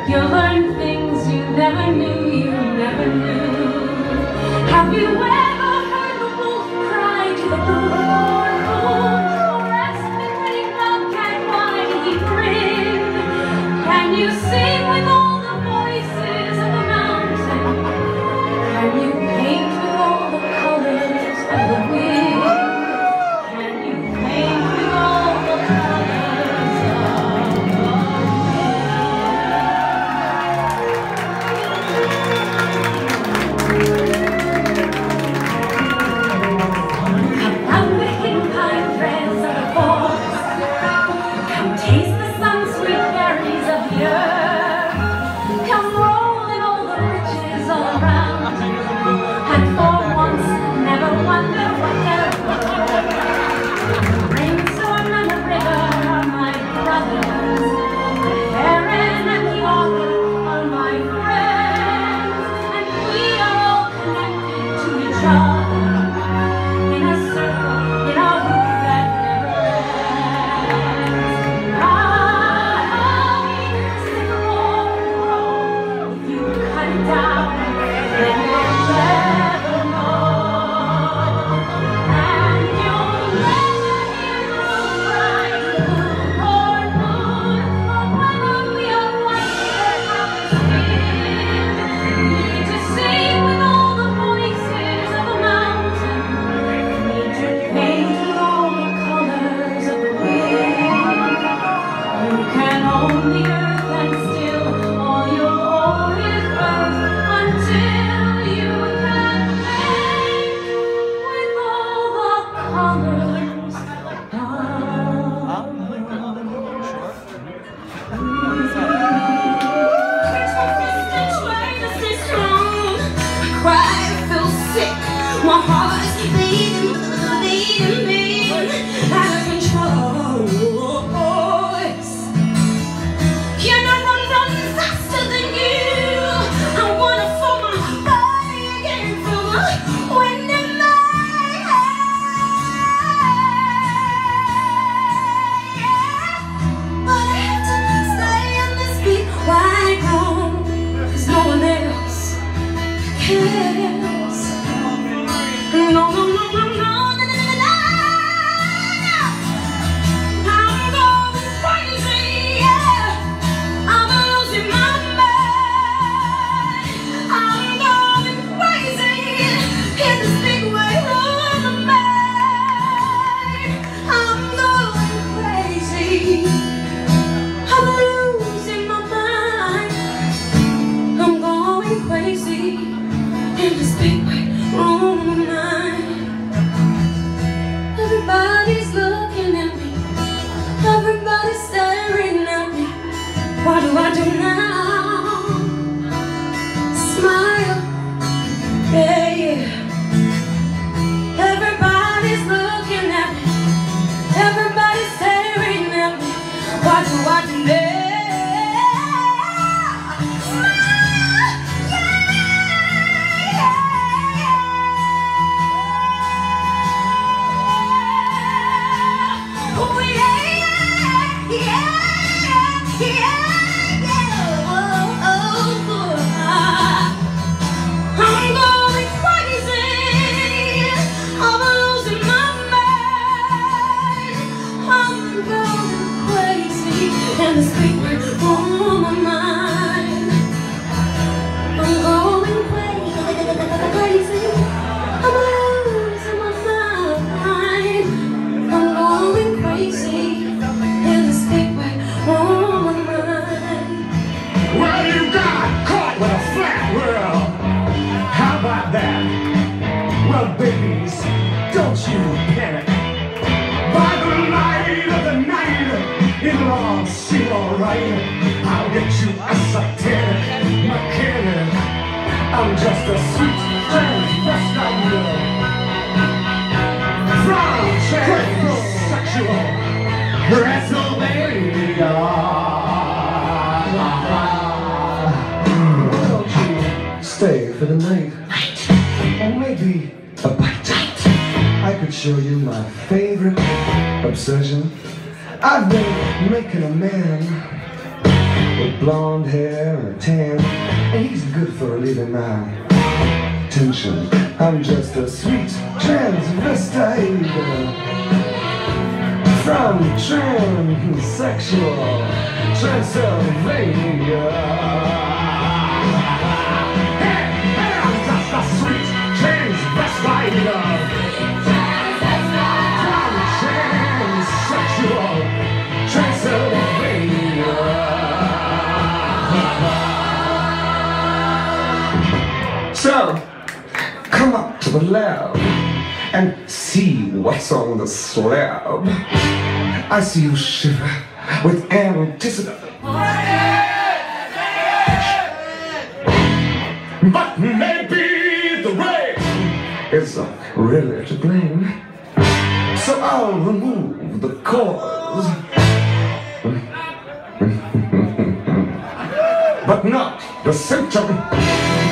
You learn things you never knew, you never knew. Have you ever heard the wolf cry to the moon? Or asked the grinning bobcat why he grinned? Can you sing with all the voices of the mountain? Can you paint with all the colors of the wind? Can you paint with all the colors of the Come round the hidden pine threads of the forest. Come taste the sun-sweet berries of the earth. Come roll in all the riches all around. And for once, never wonder whatever. The rainstorm and the river are my brothers. The heron and the otter are my friends. And we are all connected to each other in a circle, in a hoop that never ends. Ah, the sycamore grow. If you cut it down, then you'll never know. And you'll never hear the cry to the moon or moon, or whether we are white or brown skin. Need to sing with all the voices of the mountain. Need to paint with all the colors of the wind. You can own the earth and still all you'll own is earth until you can paint with all the colors of Cry, feel sick. My heart is beating, out of control. Can I run faster than you? I wanna feel my body again, feel the wind in my hair. But I have to stay on this beat right home, 'cause no one else cares. No, no, no, no, no, no, no, no, no. I'm going crazy, yeah. I'm losing my mind. I'm going crazy in this big wave of the mind. I'm going crazy. I'm losing my mind. I'm going crazy in this big wave of my mind. Everybody's looking at me. Everybody's staring at me. What do I do now? Smile, yeah, yeah. Everybody's looking at me. Everybody's staring at me. What do I do now? Smile, yeah, yeah, yeah. Oh yeah, yeah, yeah, yeah. Oh, oh, I'm going crazy. I'm losing my mind. I'm going crazy, and the secret on my mind. I'm going crazy. I'm losing my mind. I'm going crazy, and the secret on my mind. Well, you got caught with a flat world. How about that? Well, babies, don't you panic. By the light of the night, it'll all seem alright. I'll get you a satanic mechanic. I'm just a sweet transvestite from transsexual Transylvania. Don't you stay for the night? Or maybe a bite. I could show you my favorite obsession. I've been making a man with blonde hair and a tan, and he's good for relieving my tension. I'm just a sweet transvestite from transsexual Transylvania. Hey, I'm just a sweet transvestite from transsexual Transylvania. So, come up to the lab and see what's on the slab. I see you shiver with anticipation. But maybe the rain is really to blame. So I'll remove the cause, but not the symptom.